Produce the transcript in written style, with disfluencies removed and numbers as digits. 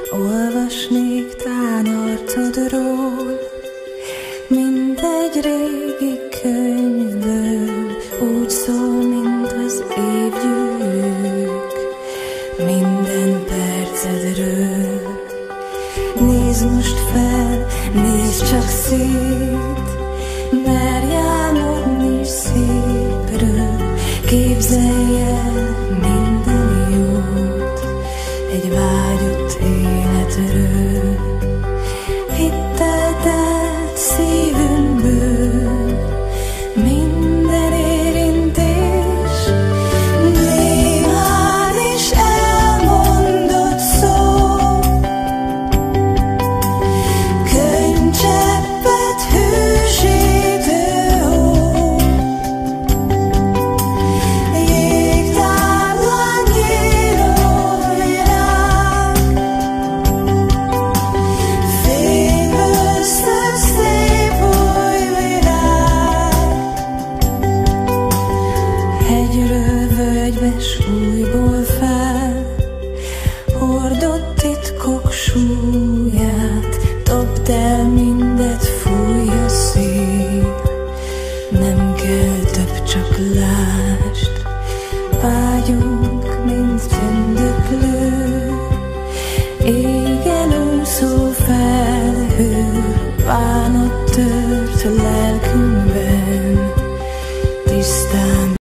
olvasnék tán arcodról, mint egy régi könyvből, úgy szól, mint az évgyűrűk, minden percedről. Nézd most fel, nézd csak szét, merj álmodni szépről, képzelj el minden jót, egy vágyott életről. Hittel telt szívünkből minden érintés, némán is elmondott szó, könycseppet hősítő hó, jégtáblán nyíló virág, fényből szőtt szép új világ. Hegyről völgybe s újból fel, hordott titkok súlyát, dobd el mindet, fújj a szél, nem kell több, csak lásd, vágyunk